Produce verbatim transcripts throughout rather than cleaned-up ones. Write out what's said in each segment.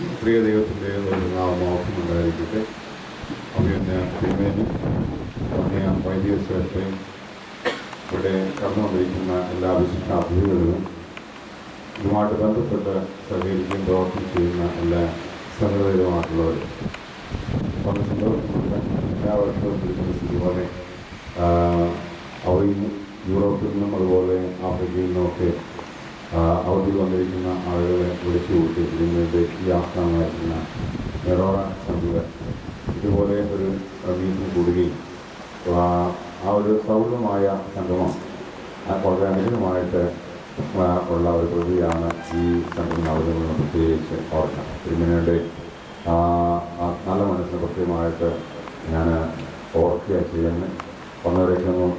പ്രിയ ദൈവത്തിൻ്റെ ഒരു നാമം ഉണ്ടായിരിക്കട്ടെ. അഭിനന്ദ തിരുമേനി, അഭിനയ വൈദിക ശ്രേഷ്ഠയും ഇവിടെ കടന്നുകൊണ്ടിരിക്കുന്ന എല്ലാ വിശിഷ്ട അതിഥികളിലും ഇതുമായിട്ട് ബന്ധപ്പെട്ട് സഹകരിക്കുകയും പ്രവർത്തനം ചെയ്യുന്ന എല്ലാ സംഘടനകളുമായിട്ടുള്ളവരും വളരെ സന്തോഷമുണ്ട്. എല്ലാ വർഷവും ഇതുപോലെ അവിടെ യൂറോപ്പിൽ നിന്നും അതുപോലെ ആഫ്രിക്കയിൽ നിന്നുമൊക്കെ അവധിയിൽ വന്നിരിക്കുന്ന ആളുകളെ വിളിച്ചു കൂട്ടി ഇതിൻ്റെ ഈ ആസ്ഥാനമായിരിക്കുന്ന മെറോറ സംഘം ഇതുപോലെ ഒരു മീറ്റിംഗ് കൂടുകയും ആ ഒരു സൗഹൃദമായ സംഗമം വളരെ അനുകൂലമായിട്ട് ഉള്ള ഒരു പ്രതിയാണ് ഈ സംഘം അവതരണം പ്രത്യേകിച്ച് ഓർക്കണം. തിരുമേനിയുടെ നല്ല മനസ്സിന് പ്രത്യേകമായിട്ട് ഞാൻ ഓർക്കുക ചെയ്യുന്നത് വന്നവരേക്കൊന്നും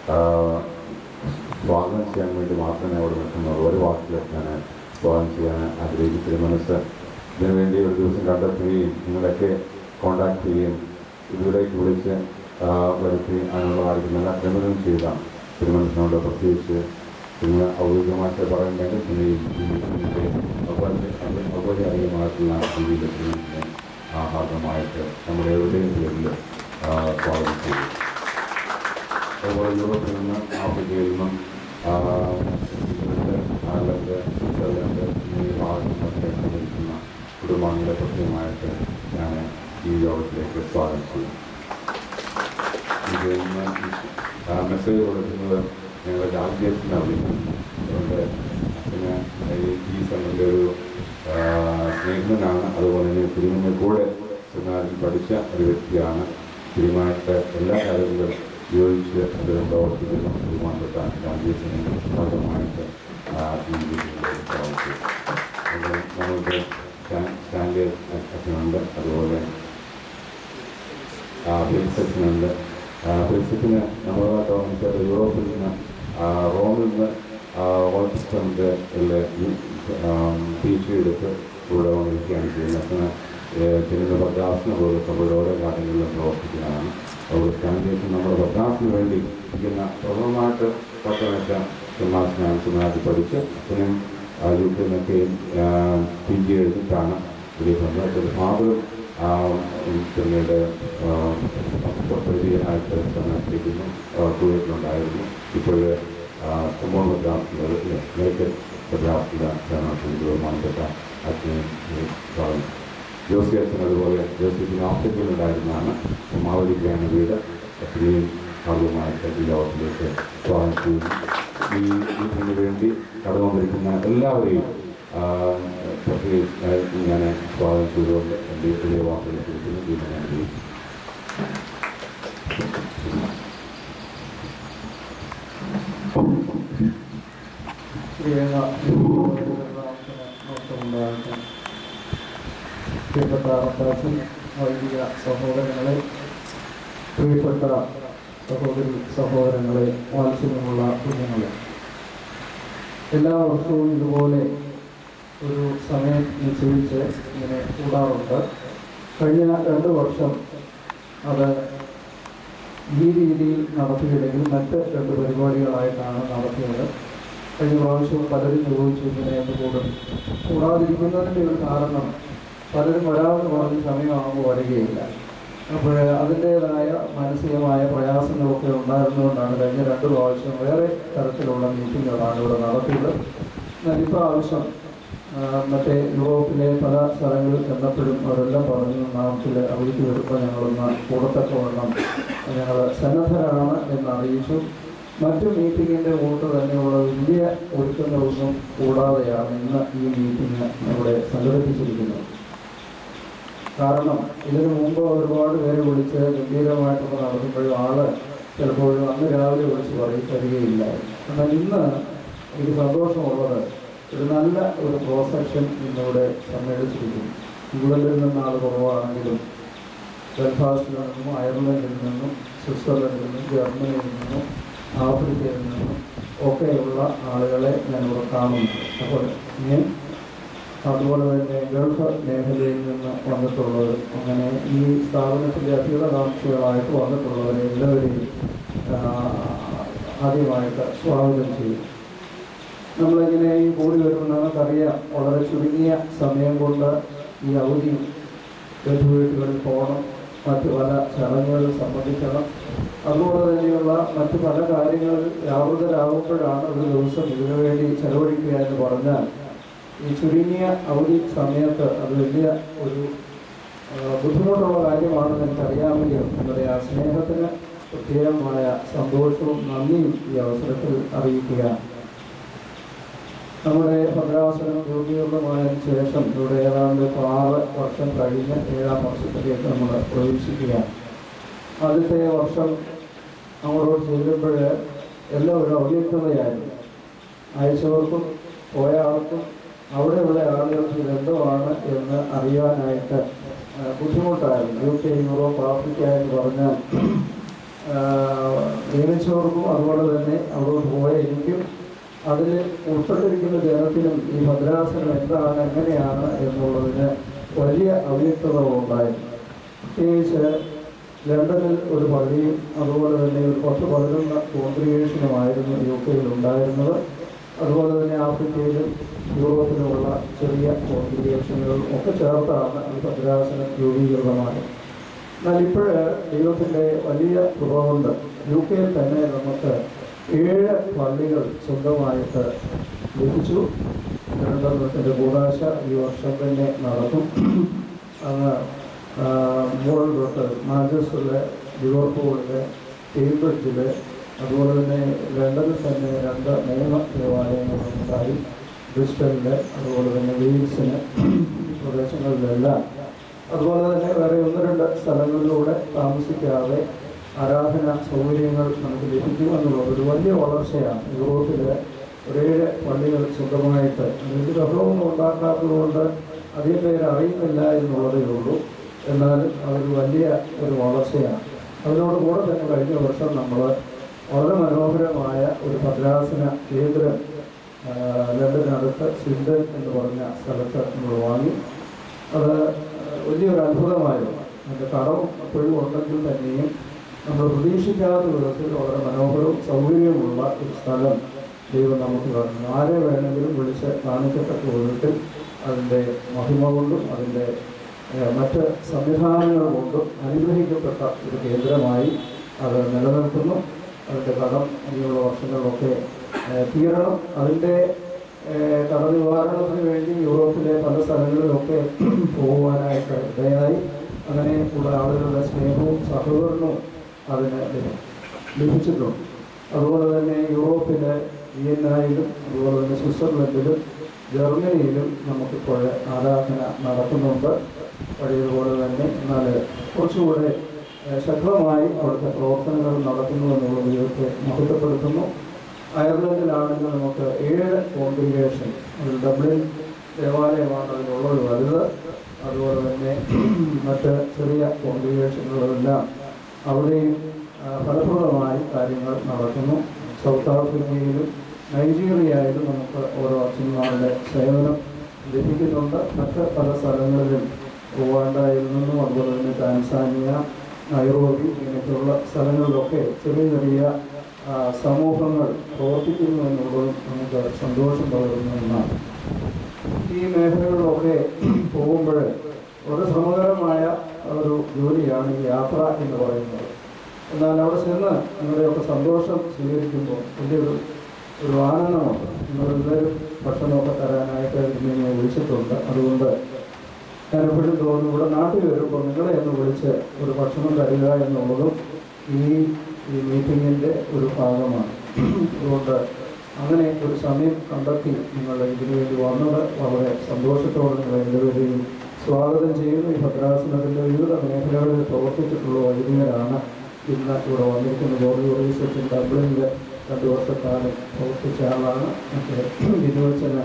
സ്വാഗതം ചെയ്യാൻ വേണ്ടി മാത്രമേ അവിടെ നിൽക്കുന്നത്. ഒരു വാക്കിൽ ഞാൻ സ്വാഗതം ചെയ്യാൻ ആഗ്രഹിക്കും. തിരുമനസ് ഇതിനു വേണ്ടി ഒരു ദിവസം കണ്ടെത്തുകയും നിങ്ങളൊക്കെ കോണ്ടാക്ട് ചെയ്യുകയും ഇതിലേക്ക് വിളിച്ച് വരുത്തി അതിനുള്ള കാര്യത്തിൽ എല്ലാ ക്രമങ്ങളും ചെയ്ത തിരുമനസിനോട് പ്രത്യേകിച്ച് നിങ്ങൾ ഔദ്യോഗികമായിട്ട് പറയുന്നുണ്ടെങ്കിൽ പിന്നെ ഈ മീറ്റിങ്ങിൻ്റെ ഔപചാരികമായിട്ടുള്ള രീതിയിൽ തിരുമനസിനെ ആഹാരമായിട്ട് നമ്മുടെ എവിടെയും പേരിൽ സ്വാഗതം ചെയ്തു. അതുപോലെ യൂറോപ്പിൽ നിന്ന് ആഫ്രിക്കയിൽ നിന്നും അയർലൻഡ്, സ്വിറ്റ്സർലൻഡ് എന്നീ ഭാഗങ്ങളിലൊക്കെ സഞ്ചരിക്കുന്ന കുടുംബാംഗങ്ങളെ പ്രത്യേകമായിട്ട് ഞാൻ ഈ യോഗത്തിലേക്ക് സ്വാഗതം ചെയ്യും. ഇതിൽ നിന്ന് മെസ്സേജ് കൊടുക്കുന്നത് ഞങ്ങൾ രാജ്യത്തിനാണ് വിളിക്കുന്നത്. അതുകൊണ്ട് അച്ഛന് ഈ സംഘത്തിൻ്റെ ഒരു സ്നേഹിതനാണ്. അതുപോലെ തന്നെ തിരുമേനി കൂടെ സെമിനാറിൽ പഠിച്ച ഒരു വ്യക്തിയാണ്. തിരുമായിട്ട് എല്ലാ കാര്യങ്ങളും യോജിച്ച് അദ്ദേഹം പ്രവർത്തിക്കുന്ന ബഹുമാനപ്പെട്ട രാജ്യത്തിന് ഭാഗമായിട്ട് ഈ രീതിയിലേക്ക് പ്രവർത്തിച്ചു. നമ്മൾക്ക് സ്റ്റാൻഡ് അച്ഛനുണ്ട്, അതുപോലെ പ്രിൻസസിനുണ്ട്. പ്രിൻസസിന് നമ്മൾ തോന്നിച്ചാൽ യൂറോപ്പിൽ നിന്ന് റോമിൽ നിന്ന് ഓൾസിസ്റ്ററിൻ്റെ പി ജി എടുത്ത് ഇവിടെ വന്നിരിക്കുകയാണ് ചെയ്യുന്നത്. അച്ഛന് ചില ഭദ്രാസന പോലത്തെ ഓരോ കാര്യങ്ങളിലും പ്രവർത്തിക്കുന്നതാണ്. അതുപോലെ സ്റ്റാൻഡേഷൻ നമ്മുടെ ഭദ്രാസിന് വേണ്ടി ഇരിക്കുന്ന പ്രഥമമായിട്ട് പത്തനംതിട്ട സെമിനാറിൽ പഠിച്ച് അച്ഛനും യു കെ നിന്നൊക്കെ പി ജി എടുത്തിട്ടാണ് വലിയ സ്വന്തമായിട്ടൊരു ഫാദറും പിന്നീട് പ്രതിയായിട്ട് സന്ദർശിക്കുന്നു കുവൈറ്റിലുണ്ടായിരുന്നു. ഇപ്പോൾ കുമ്പോൺ ഭദ്രാസിൽ നേരത്തെ ഭദ്രാസില ബഹുമാനപ്പെട്ട അച്ഛനും സ്വാഗതം. ജോസി അച്ഛൻ അതുപോലെ ജോസിന് ആഫ്രിക്കയിലുണ്ടായിരുന്നതാണ്. മാവലിക്കാണ് വീട്. അച്ഛനെയും ഭാഗമായിട്ട് ഈ ലോകത്തിലേക്ക് സ്വാഗതം ചെയ്യുന്നു. ഈ ഇതിനു വേണ്ടി കടന്നു വന്നിരിക്കുന്ന എല്ലാവരെയും പ്രത്യേകിച്ച് ഞാൻ സ്വാഗതം ചെയ്തുകൊണ്ട് എൻ്റെ പുതിയ വാക്കുകൾ കുറിക്കുന്നു. ഇത് ഞാൻ അറിയിക്കും. പ്രിയപ്പെട്ട അബ്ബാസിൻ, വൈദിക സഹോദരങ്ങളെ, പ്രിയപ്പെട്ട സഹോദരി സഹോദരങ്ങളെ, വാത്സല്യമുള്ള കുഞ്ഞുങ്ങളെ, എല്ലാ വർഷവും ഇതുപോലെ ഒരു സമയം നിശ്ചയിച്ച് ഇങ്ങനെ കൂടാറുണ്ട്. കഴിഞ്ഞ രണ്ട് വർഷം അത് ഈ രീതിയിൽ നടത്തിയില്ലെങ്കിൽ മറ്റ് രണ്ട് പരിപാടികളായിട്ടാണ് നടത്തിയത്. കഴിഞ്ഞ പ്രാവശ്യവും പലരും ചോദിച്ചു ഇങ്ങനെ കൂടും കൂടാതിരിക്കുന്നതിൻ്റെ ഒരു കാരണം പലരും വരാമെന്ന് പറഞ്ഞ് സമയമാകുമ്പോൾ വരികയില്ല. അപ്പോൾ അതിൻ്റേതായ മാനസികമായ പ്രയാസങ്ങളൊക്കെ ഉണ്ടായിരുന്നുകൊണ്ടാണ് കഴിഞ്ഞ രണ്ട് പ്രാവശ്യം വേറെ തരത്തിലുള്ള മീറ്റിങ്ങുകളാണ് ഇവിടെ നടത്തിയത്. എന്നാൽ ഇപ്രാവശ്യം മറ്റേ യൂറോപ്പിലെ പല സ്ഥലങ്ങളിൽ ചെന്നപ്പോഴും അവരെല്ലാം പറഞ്ഞു നാം ചില അവധിക്ക് വരുമ്പോൾ ഞങ്ങളൊന്ന് കൂടത്തക്കവണ്ണം ഞങ്ങൾ സന്നദ്ധരാണ് എന്നറിയിച്ചു. മറ്റു മീറ്റിങ്ങിൻ്റെ കൂട്ട് തന്നെയുള്ള വലിയ ഒരുക്കങ്ങളൊന്നും കൂടാതെയാണ് ഇന്ന് ഈ മീറ്റിംഗ് ഇവിടെ സംഘടിപ്പിച്ചിരിക്കുന്നത്. കാരണം ഇതിനു മുമ്പ് ഒരുപാട് പേര് വിളിച്ച് ഗംഭീരമായിട്ടൊക്കെ നടത്തുമ്പോഴും ആള് ചിലപ്പോഴും അന്ന് രാവിലെ വിളിച്ച് പറയും തരികയില്ല. എന്നാൽ ഇന്ന് എനിക്ക് സന്തോഷമുള്ളത് ഒരു നല്ല ഒരു ക്രോസ് സെക്ഷൻ ഇന്നിവിടെ സമ്മേളിച്ചിരിക്കുന്നു. ഇംഗ്ലണ്ടിൽ നിന്ന് ആൾ കുറവാണെങ്കിലും ബെൽഫാസ്റ്റിൽ നിന്നും അയർലൻഡിൽ നിന്നും സ്വിറ്റ്സർലൻഡിൽ നിന്നും ജർമ്മനിയിൽ നിന്നും ആഫ്രിക്കയിൽ നിന്നും ഒക്കെയുള്ള ആളുകളെ ഞാനിവിടെ കാണുന്നു. അപ്പോൾ ഇനി അതുപോലെ തന്നെ ഗൾഫ് മേഖലയിൽ നിന്ന് വന്നിട്ടുള്ളവർ, അങ്ങനെ ഈ സ്ഥാപനത്തിൻ്റെ അധികകാംക്ഷികളായിട്ട് വന്നിട്ടുള്ളവരെ എല്ലാവരെയും ആദ്യമായിട്ട് സ്വാഗതം ചെയ്യും. നമ്മളിങ്ങനെ ഈ കൂടി വരുമ്പോൾ നമുക്കറിയാം വളരെ ചുരുങ്ങിയ സമയം കൊണ്ട് ഈ അവധി ബന്ധുവീട്ടുകളിൽ പോകണം, മറ്റ് പല ചടങ്ങുകളിൽ സംബന്ധിക്കണം, അതുപോലെ തന്നെയുള്ള മറ്റ് പല കാര്യങ്ങളിൽ വ്യാപൃതരാകുമ്പോഴാണ് ഒരു ദിവസം ഇതിനു വേണ്ടി ചെലവഴിക്കുക എന്ന് പറഞ്ഞാൽ ഈ ചുരുങ്ങിയ അവധി സമയത്ത് അത് വലിയ ഒരു ബുദ്ധിമുട്ടുള്ള കാര്യമാണെന്ന് എനിക്കറിയാമെങ്കിലും നിങ്ങളുടെ ആ സ്നേഹത്തിന് പ്രത്യേകമായ സന്തോഷവും നന്ദിയും ഈ അവസരത്തിൽ അറിയിക്കുക. നമ്മുടെ ഭദ്രാസനം രൂപീകൃതമായതിനു ശേഷം ഇവിടെ ഏതാണ്ട് ഇപ്പോൾ ആറ് വർഷം കഴിഞ്ഞ് ഏഴാം വർഷത്തിലേക്ക് നമ്മൾ പ്രവേശിക്കുക. ആദ്യത്തെ വർഷം നമ്മളോട് ചെല്ലുമ്പോൾ എല്ലാം ഒരു അവ്യക്തതയായിരുന്നു. അയച്ചവർക്കും പോയ ആൾക്കും അവിടെയുള്ള ആളുകൾക്ക് ഇതെന്തുമാണ് എന്ന് അറിയാനായിട്ട് ബുദ്ധിമുട്ടായിരുന്നു. യു കെ, യൂറോപ്പ്, ആഫ്രിക്ക എന്ന് പറഞ്ഞാൽ നിയമിച്ചവർക്കും അതുപോലെ തന്നെ അവിടെ പോയ എനിക്കും അതിൽ ഉൾപ്പെട്ടിരിക്കുന്ന ജനത്തിനും ഈ ഭദ്രാസനം എന്താണ്, എങ്ങനെയാണ് എന്നുള്ളതിന് വലിയ അവ്യക്തത ഉണ്ടായിരുന്നു. പ്രത്യേകിച്ച് ലണ്ടനിൽ ഒരു പള്ളിയും അതുപോലെ തന്നെ ഒരു പത്ത് പതിനൊന്ന് കോൺഗ്രിഗേഷനുമായിരുന്നു യു കെയിൽ ഉണ്ടായിരുന്നത്. അതുപോലെ തന്നെ ആഫ്രിക്കയിലും യൂറോപ്പിലുമുള്ള ചെറിയ കോൺഗ്രിഗേഷനുകളും ഒക്കെ ചേർത്താണ് ഈ ഭദ്രാസനം രൂപീകൃതമായത്. എന്നാൽ ഇപ്പോൾ ദൈവത്തിൻ്റെ വലിയ കൃപ കൊണ്ട് യു കെയിൽ തന്നെ നമുക്ക് ഏഴ് പള്ളികൾ സ്വന്തമായിട്ട് ലഭിച്ചു. രണ്ടെണ്ണത്തിൻ്റെ കൂടാശ ഈ വർഷം തന്നെ നടക്കും. അങ്ങ് മുകളിൽ തൊട്ട് മാഞ്ചസ്റ്ററിലെ, ലിവർപൂളിലെ, കേംബ്രിഡ്ജിലെ, അതുപോലെ തന്നെ ലണ്ടനിൽ തന്നെ രണ്ട് മൂന്ന് ദേവാലയങ്ങളുണ്ടായി. ബ്രിസ്റ്റലിലെ, അതുപോലെ തന്നെ വെയിൽസിന് പ്രദേശങ്ങളിലെല്ലാം, അതുപോലെ തന്നെ വേറെ ഒന്ന് രണ്ട് സ്ഥലങ്ങളിലൂടെ താമസിക്കാതെ ആരാധന സൗകര്യങ്ങൾ നമുക്ക് ലഭിക്കും എന്നുള്ളത് ഒരു വലിയ വളർച്ചയാണ്. യൂറോപ്പിലെ ഒരേഴ് പള്ളികൾ സ്വന്തമായിട്ട് അതിൻ്റെ ബഹളമൊന്നും ഉണ്ടാക്കാത്തതുകൊണ്ട് അധികം പേര് അറിയുന്നില്ല എന്നുള്ളതേ ഉള്ളൂ. എന്നാലും അതൊരു വലിയ ഒരു വളർച്ചയാണ്. അതിനോട് കൂടെ തന്നെ കഴിഞ്ഞ വർഷം നമ്മൾ വളരെ മനോഹരമായ ഒരു ഭദ്രാസന കേന്ദ്രം ലണ്ടനടുത്ത് സ്വിൻഡൻ എന്ന് പറഞ്ഞ സ്ഥലത്ത് നമ്മൾ വാങ്ങി. അത് വലിയൊരു അത്ഭുതമായിരുന്നു. അതിൻ്റെ കടവും അപ്പോഴും ഉണ്ടെങ്കിൽ തന്നെയും നമ്മൾ പ്രതീക്ഷിക്കാത്ത വിധത്തിൽ വളരെ മനോഹരവും സൗകര്യമുള്ള ഒരു സ്ഥലം ദൈവം നമുക്ക് തന്നു. ആരെ വേണമെങ്കിലും വിളിച്ച് കാണിക്കത്തക്ക വിധത്തിൽ അതിൻ്റെ മഹിമ കൊണ്ടും അതിൻ്റെ മറ്റ് സംവിധാനങ്ങൾ കൊണ്ടും അനുഗ്രഹിക്കപ്പെട്ട ഒരു കേന്ദ്രമായി അത് നിലനിൽക്കുന്നു. അതിൻ്റെ കടം ഇനിയുള്ള വർഷങ്ങളിലൊക്കെ തീരണം. അതിൻ്റെ കടനിവാരണത്തിന് വേണ്ടി യൂറോപ്പിലെ പല സ്ഥലങ്ങളിലൊക്കെ പോകുവാനായിട്ട് ഇടയായി. അങ്ങനെ ഉള്ള ആളുകളുടെ സ്നേഹവും സഹകരണവും അതിന് ലഭിച്ചിട്ടുണ്ട്. അതുപോലെ തന്നെ യൂറോപ്പിലെ വിയന്നയിലും അതുപോലെ തന്നെ സ്വിറ്റ്സർലൻഡിലും ജർമ്മനിയിലും നമുക്കിപ്പോൾ ആരാധന നടക്കുന്നുണ്ട് പഴയതുപോലെ തന്നെ. എന്നാൽ കുറച്ചുകൂടെ ശക്തമായി അവിടുത്തെ പ്രവർത്തനങ്ങൾ നടക്കുന്നു എന്നുള്ള ദൈവത്തെ മഹത്വപ്പെടുത്തുന്നു. അയർലൻഡിലാണെങ്കിൽ നമുക്ക് ഏഴ് കോൺഗ്രിഗേഷൻ, അതിൽ ഡബ്ലിൻ ദേവാലയമാണ് അതിനുള്ളത് വലുത്. അതുപോലെ തന്നെ മറ്റ് ചെറിയ കോൺഗ്രിഗേഷനുകളെല്ലാം അവിടെയും ഫലപ്രദമായി കാര്യങ്ങൾ നടക്കുന്നു. സൗത്ത് ആഫ്രിക്കയിലും നൈജീരിയയിലും നമുക്ക് ഓരോ അച്ഛന്മാരുടെ സേവനം ലഭിക്കുന്നുണ്ട്. മറ്റ് പല സ്ഥലങ്ങളിലും റുവാണ്ടയിൽ നിന്നും അതുപോലെ തന്നെ ടാൻസാനിയ, നൈറോബി ഇങ്ങനെയൊക്കെയുള്ള സ്ഥലങ്ങളിലൊക്കെ ചെറിയ ചെറിയ സമൂഹങ്ങൾ പ്രവർത്തിക്കുന്നു എന്നുള്ളതും നമുക്ക് സന്തോഷം പകരുന്ന ഒന്നാണ്. ഈ മേഖലകളിലൊക്കെ പോകുമ്പോൾ വളരെ ശ്രമകരമായ ഒരു ജോലിയാണ് ഈ യാത്ര എന്ന് പറയുന്നത്. എന്നാൽ അവിടെ ചെന്ന് നിങ്ങളുടെയൊക്കെ സന്തോഷം സ്വീകരിക്കുമ്പോൾ വലിയൊരു ഒരു ആനന്ദമുണ്ട്. നിങ്ങളെല്ലാവരും ഭക്ഷണമൊക്കെ തരാനായിട്ട് എന്നെ വിളിച്ചിട്ടുണ്ട്. അതുകൊണ്ട് ഞാൻ എപ്പോഴും തോന്നുന്നു ഇവിടെ നാട്ടിൽ വരുമ്പോൾ നിങ്ങളെ ഒന്ന് വിളിച്ച് ഒരു ഭക്ഷണം തരിക എന്നുള്ളതും ഈ ഈ മീറ്റിങ്ങിൻ്റെ ഒരു ഭാഗമാണ്. അതുകൊണ്ട് അങ്ങനെ ഒരു സമയം കണ്ടെത്തി നിങ്ങൾ ഇതിനു വേണ്ടി വന്നത് വളരെ സന്തോഷത്തോടെ നിങ്ങൾ എല്ലാവരെയും സ്വാഗതം ചെയ്യുന്നു. ഈ ഭദ്രാസനത്തിൻ്റെ വിവിധ മേഖലകളിൽ പ്രവർത്തിച്ചിട്ടുള്ള വൈദികരാണ് ഇന്ന് ഇവിടെ വന്നിരിക്കുന്ന. ജോർജ് ഓറീസച്ചൻ ഡബ്ലിനിൽ രണ്ട് വർഷക്കാലം പ്രവർത്തിച്ച ആളാണ്. മറ്റേ വിനുവച്ചന്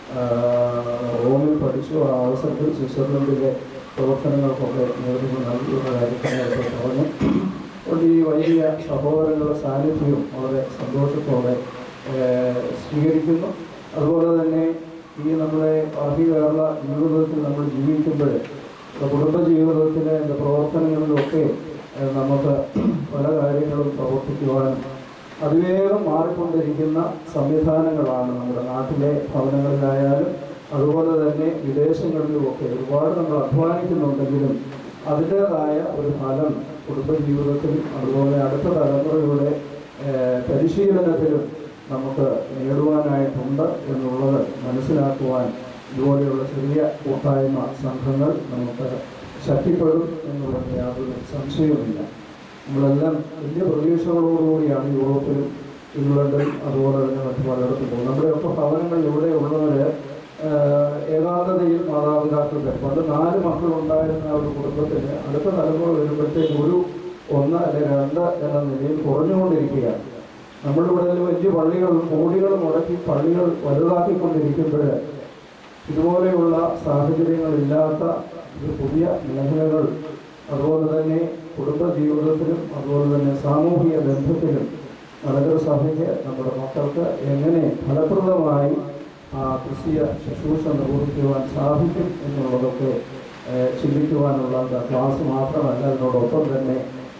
റോമിൽ പഠിച്ചു. ആ അവസരത്തിൽ സ്വിറ്റ്സർലൻഡിലെ പ്രവർത്തനങ്ങൾക്കൊക്കെ നേതൃത്വം നൽകിയുള്ള കാര്യത്തിനായിട്ട് പറഞ്ഞു. അതുകൊണ്ട് ഈ വലിയ സഹോദരങ്ങളുടെ സാന്നിധ്യവും വളരെ സന്തോഷത്തോടെ സ്വീകരിക്കുന്നു. അതുപോലെ തന്നെ ഈ നമ്മുടെ ആർമി കേരള ജീവിതത്തിൽ നമ്മൾ ജീവിക്കുമ്പോൾ കുടുംബ ജീവിതത്തിലെ പ്രവർത്തനങ്ങളിലൊക്കെ നമുക്ക് പല കാര്യങ്ങളും പ്രവർത്തിക്കുവാനും അതിവേഗം മാറിക്കൊണ്ടിരിക്കുന്ന സംവിധാനങ്ങളാണ് നമ്മുടെ നാട്ടിലെ ഭവനങ്ങളിലായാലും അതുപോലെ തന്നെ വിദേശങ്ങളിലുമൊക്കെ ഒരുപാട് നമ്മൾ അധ്വാനിക്കുന്നുണ്ടെങ്കിലും അതിൻ്റേതായ ഒരു ഫലം കുടുംബജീവിതത്തിലും അതുപോലെ അടുത്ത തലമുറയുടെ പരിശീലനത്തിലും നമുക്ക് നേടുവാനായിട്ടുണ്ട് എന്നുള്ളത് മനസ്സിലാക്കുവാൻ ഇതുപോലെയുള്ള ചെറിയ കൂട്ടായ്മ സംഘങ്ങൾ നമുക്ക് ശക്തിപ്പെടും എന്നുള്ളത് യാതൊരു സംശയവുമില്ല. നമ്മളെല്ലാം വലിയ പ്രതീക്ഷകളോടുകൂടിയാണ് യൂറോപ്പിലും ഇംഗ്ലണ്ടിലും അതുപോലെ തന്നെ മറ്റു പലയിടത്തും പോകും. നമ്മുടെയൊക്കെ ഭവനങ്ങളിൽ ഇവിടെ ഉള്ളവർ ഏകാന്തതയിൽ മാതാപിതാക്കളുടെ പണ്ട് നാല് മക്കളുണ്ടായിരുന്ന ഒരു കുടുംബത്തിന് അടുത്ത തലമുറ വരുമ്പോഴത്തേക്ക് ഒരു ഒന്ന് അല്ലെങ്കിൽ രണ്ട് എന്ന നിലയിൽ കുറഞ്ഞുകൊണ്ടിരിക്കുകയാണ്. നമ്മളിവിടെ വലിയ പള്ളികളും കോടികളും മുടക്കി പള്ളികൾ വലുതാക്കിക്കൊണ്ടിരിക്കുമ്പോൾ ഇതുപോലെയുള്ള സാഹചര്യങ്ങളില്ലാത്ത ഒരു പുതിയ മേഖലകൾ അതുപോലെ തന്നെ കുടുംബ ജീവിതത്തിലും അതുപോലെ തന്നെ സാമൂഹിക ബന്ധത്തിലും മലങ്കര സഭയ്ക്ക് നമ്മുടെ മക്കൾക്ക് എങ്ങനെ ഫലപ്രദമായി ആ ക്രിസ്തീയ ശുശ്രൂഷ നിർവഹിക്കുവാൻ സാധിക്കും എന്നുള്ളതൊക്കെ ചിന്തിക്കുവാനുള്ള ക്ലാസ് മാത്രമല്ല, അതിനോടൊപ്പം തന്നെ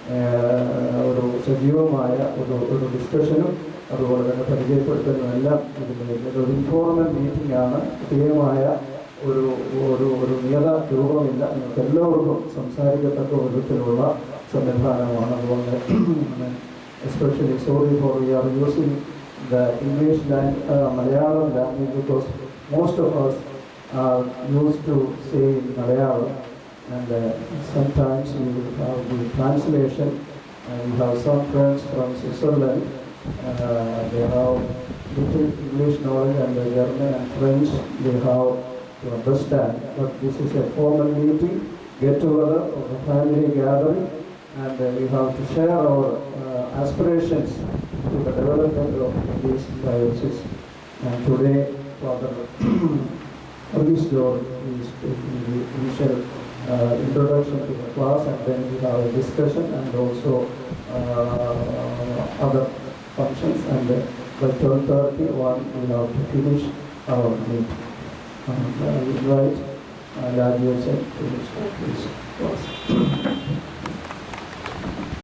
ഒരു സജീവമായ ഒരു ഒരു ഡിസ്കഷനും അതുപോലെ തന്നെ പരിചയപ്പെടുത്തലും എല്ലാം ഇതിൻ്റെ ഒരു ഇൻഫോർമൽ മീറ്റിംഗ് ആണ്. പ്രത്യേകമായ ഒരു ഒരു ഒരു നിയത രൂപമില്ല, നിങ്ങൾക്ക് എല്ലാവർക്കും സംസാരിക്കത്തക്ക വിധത്തിലുള്ള സംവിധാനമാണ്. അതുകൊണ്ട് especially sorry for we are using the English language, uh, Malayalam language, because most of us are used to say in Malayalam, and uh, sometimes we will have the translation. And we have some friends from Switzerland, uh, they have little English knowledge, and the German and French they have to understand. But this is a formal meeting, get together, of a family gathering, and uh, we have to share our uh, aspirations to the development of these diocese. And today, Father August George is taking the initial uh, introduction to the class, and then we have a discussion and also uh, other functions. And uh, by twelve thirty, one we have to finish our meeting. And I invite uh, Rajesh to start this class.